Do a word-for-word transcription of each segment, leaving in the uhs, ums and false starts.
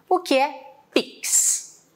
O que é Pix?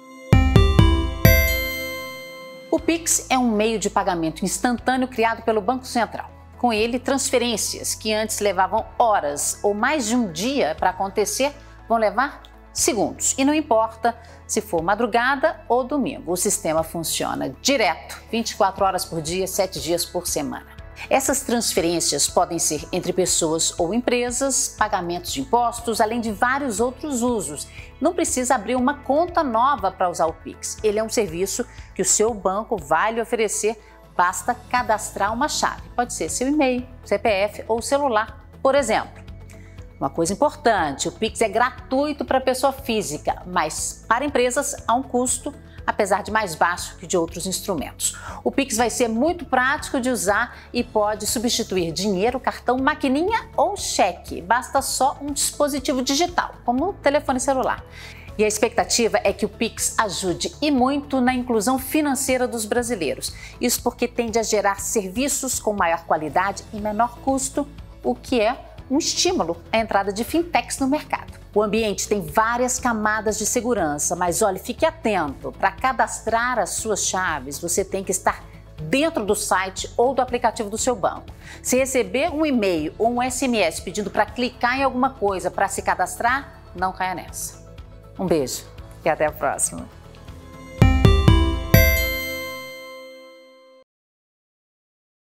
O Pix é um meio de pagamento instantâneo criado pelo Banco Central. Com ele, transferências que antes levavam horas ou mais de um dia para acontecer vão levar segundos. E não importa se for madrugada ou domingo, o sistema funciona direto, vinte e quatro horas por dia, sete dias por semana. Essas transferências podem ser entre pessoas ou empresas, pagamentos de impostos, além de vários outros usos. Não precisa abrir uma conta nova para usar o Pix. Ele é um serviço que o seu banco vai lhe oferecer, basta cadastrar uma chave. Pode ser seu e-mail, C P F ou celular, por exemplo. Uma coisa importante, o Pix é gratuito para pessoa física, mas para empresas há um custo, apesar de mais baixo que de outros instrumentos. O Pix vai ser muito prático de usar e pode substituir dinheiro, cartão, maquininha ou cheque. Basta só um dispositivo digital, como o telefone celular. E a expectativa é que o Pix ajude e muito na inclusão financeira dos brasileiros. Isso porque tende a gerar serviços com maior qualidade e menor custo, o que é um estímulo à entrada de fintechs no mercado. O ambiente tem várias camadas de segurança, mas olhe, fique atento. Para cadastrar as suas chaves, você tem que estar dentro do site ou do aplicativo do seu banco. Se receber um e-mail ou um S M S pedindo para clicar em alguma coisa para se cadastrar, não caia nessa. Um beijo e até a próxima.